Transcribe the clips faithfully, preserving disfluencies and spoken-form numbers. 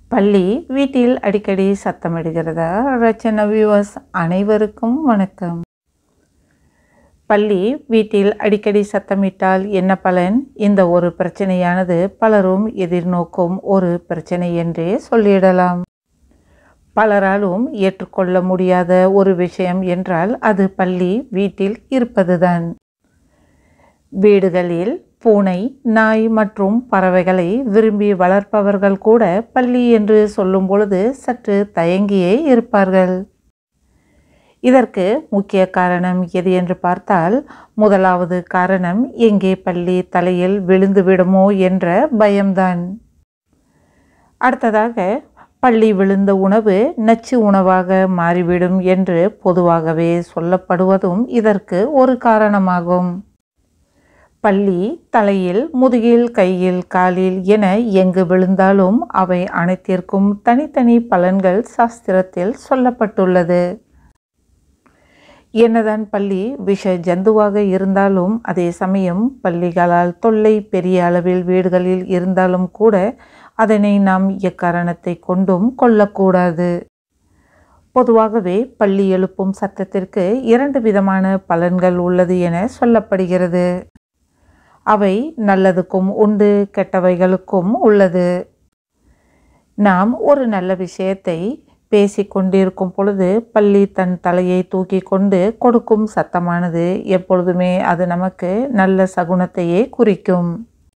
பள்ளி வீட்டில் அடிக்கடி சத்தமிடுகிறதா? ரச்சனா வியூவர்ஸ் அனைவருக்கும் வணக்கம். பள்ளி வீட்டில் அடிக்கடி சத்தமிட்டால் என்ன பலன்? இந்த ஒரு பிரச்சனையானது பலரும் எதிர்நோக்கும் ஒரு பிரச்சனை என்றே சொல்லிடலாம். பலராலும் ஏற்றுக்கொள்ள முடியாத ஒரு விஷயம் என்றால் அது பள்ளி வீட்டில் இருப்பதுதான். வீடுகளில் பூனை, நாய் மற்றும் பறவைகளை விரும்பி வளர்ப்பவர்கள் கூட பள்ளி என்று சொல்லும் பொழுது சற்று தயங்கியே இருப்பார்கள். இதற்கு முக்கிய காரணம் எது என்று பார்த்தால், முதலாவது காரணம் எங்கே பள்ளி தலையில் விழுந்து விடுமோ என்ற பயம்தான். அடுத்ததாக, பள்ளி விழுந்த உணவு நச்சு உணவாக மாறிவிடும் என்று பொதுவாகவே சொல்லப்படுவதும் இதற்கு ஒரு காரணமாகும். பள்ளி தலையில், முதுகில், கையில், காலில் என எங்கு விழுந்தாலும் அவை அனைத்திற்கும் தனித்தனி பலன்கள் சாஸ்திரத்தில் சொல்லப்பட்டுள்ளது. என்னதான் பள்ளி விஷ ஜந்துவாக இருந்தாலும், அதே சமயம் பள்ளிகளால் தொல்லை பெரிய அளவில் வீடுகளில் இருந்தாலும் கூட அதனை நாம் எக்காரணத்தை கொண்டும் கொள்ளக்கூடாது. பொதுவாகவே பள்ளி எழுப்பும் சத்தத்திற்கு இரண்டு விதமான பலன்கள் உள்ளது என சொல்லப்படுகிறது. அவை நல்லதுக்கும் உண்டு, கெட்டவைகளுக்கும் உள்ளது. நாம் ஒரு நல்ல விஷயத்தை பேசிக் கொண்டிருக்கும் பொழுது பள்ளி தன் தலையை தூக்கி கொண்டு கொடுக்கும் சத்தமானது எப்பொழுதுமே அது நமக்கு நல்ல சகுனத்தையே குறிக்கும்.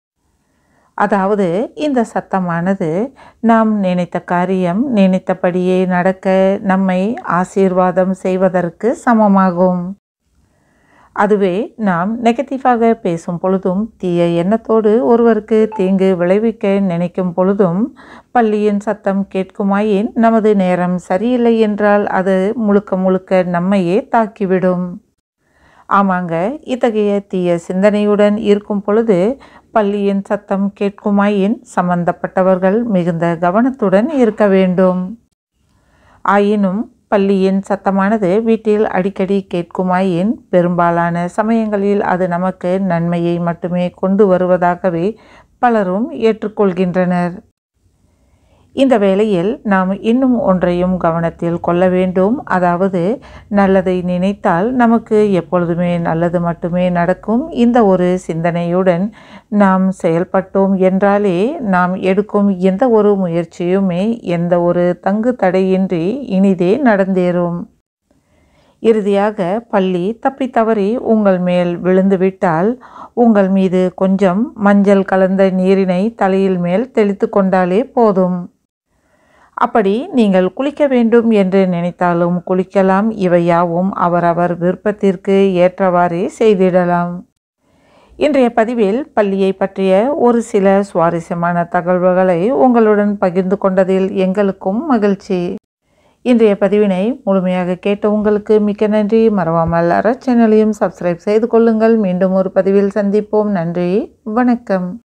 அதாவது இந்த சத்தமானது நாம் நினைத்த காரியம் நினைத்தபடியே நடக்க நம்மை ஆசீர்வாதம் செய்வதற்கு சமமாகும். அதுவே நாம் நெகட்டிவாக பேசும் பொழுதும், தீய எண்ணத்தோடு ஒருவருக்கு தீங்கு விளைவிக்க நினைக்கும் பொழுதும் பள்ளியின் சத்தம் கேட்குமாயின் நமது நேரம் சரியில்லை என்றால் அது முழுக்க முழுக்க நம்மையே தாக்கிவிடும். ஆமாங்க, இத்தகைய தீய சிந்தனையுடன் இருக்கும் பொழுது பள்ளியின் சத்தம் கேட்குமாயின் சம்பந்தப்பட்டவர்கள் மிகுந்த கவனத்துடன் இருக்க வேண்டும். ஆயினும் பள்ளியின் சத்தமானது வீட்டில் அடிக்கடி கேட்குமாயின் பெரும்பாலான சமயங்களில் அது நமக்கு நன்மையை மட்டுமே கொண்டு வருவதாகவே பலரும் ஏற்றுக்கொள்கின்றனர். இந்த வேளையில் நாம் இன்னும் ஒன்றையும் கவனத்தில் கொள்ள வேண்டும். அதாவது, நல்லதை நினைத்தால் நமக்கு எப்பொழுதுமே நல்லது மட்டுமே நடக்கும். இந்த ஒரு சிந்தனையுடன் நாம் செயல்பட்டோம் என்றாலே நாம் எடுக்கும் எந்த ஒரு முயற்சியுமே எந்த ஒரு தங்கு தடையின்றி இனிதே நடந்தேறும். இறுதியாக பள்ளி தப்பி தவறி உங்கள் மேல் விழுந்துவிட்டால் உங்கள் மீது கொஞ்சம் மஞ்சள் கலந்த நீரினை தலையில் மேல் தெளித்து கொண்டாலே போதும். அப்படி நீங்கள் குளிக்க வேண்டும் என்று நினைத்தாலும் குளிக்கலாம். இவையாவும் அவரவர் விருப்பத்திற்கு ஏற்றவாறே செய்திடலாம். இன்றைய பதிவில் பள்ளியை பற்றிய ஒரு சில சுவாரஸ்யமான தகவல்களை உங்களுடன் பகிர்ந்து கொண்டதில் எங்களுக்கும் மகிழ்ச்சி. இன்றைய பதிவினை முழுமையாக கேட்ட உங்களுக்கு மிக்க நன்றி. மறவாமல் சேனலையும் சப்ஸ்கிரைப் செய்து கொள்ளுங்கள். மீண்டும் ஒரு பதிவில் சந்திப்போம். நன்றி, வணக்கம்.